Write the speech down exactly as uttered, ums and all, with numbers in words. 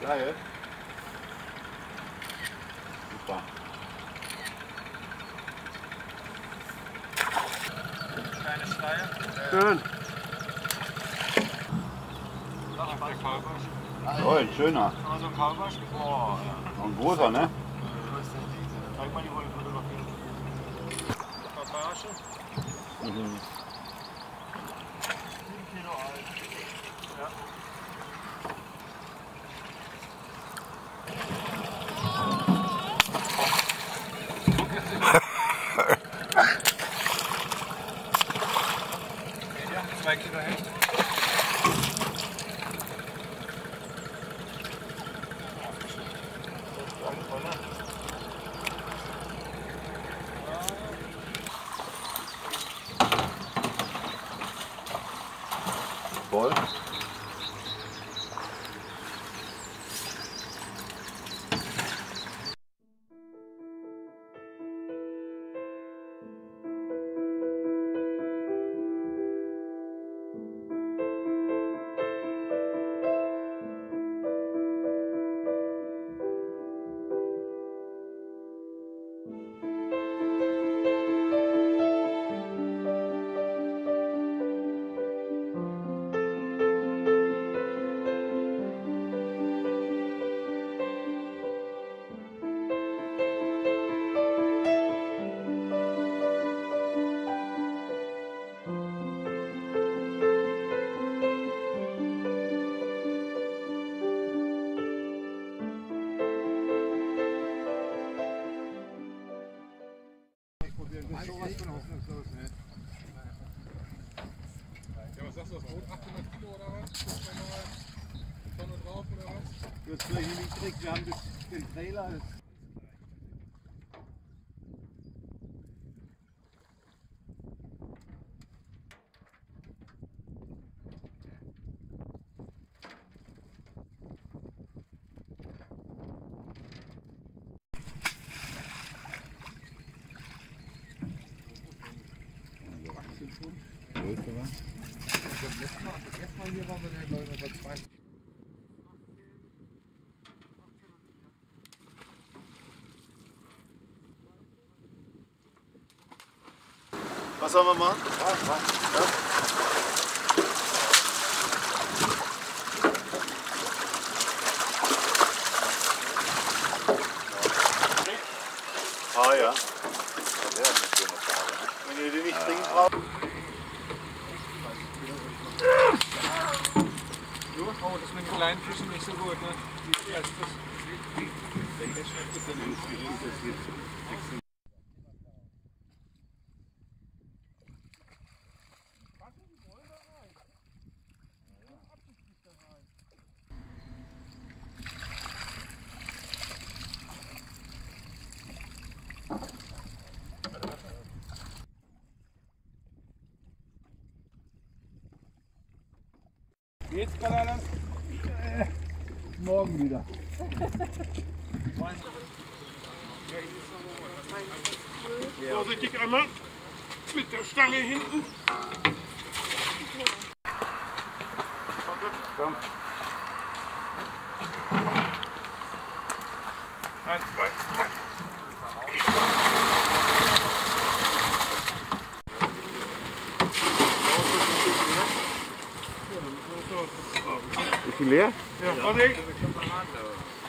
Geil. Super. Kleine Schleie. Schön. Ach, der Kaulbarsch. Oh, ein schöner. Also ein Kaulbarsch. Oh, ja. Ein großer, ne? Zeig mal die Wolle fotografieren. Barsche. Mhm. sieben Kilo alt. Ja. Ja, zwei Kilo Hecht. Voll. Sowas von hoffnungslos, ne? Ja, was sagst du, das Boot achthundert Kilo oder was? Guck mal, Tonne drauf oder was? Das ist gleich niedrig, wir haben das, den Trailer. Das Das letzte Mal, das letzte Mal hier waren wir glaube ich bei zwei. Was sollen wir machen? Ja, was? Ja. Ah ja. Das wäre eine schöne Farbe, ne? Wenn ihr die nicht dringend braucht. Oh, das mit den kleinen Fischen nicht so gut, ne? Die als das. Geht's, Bananas? Morgen wieder. Vorsichtig einmal mit der Stange hinten. Komm. Eins, zwei, drei. Ist die leer? Ja, warte.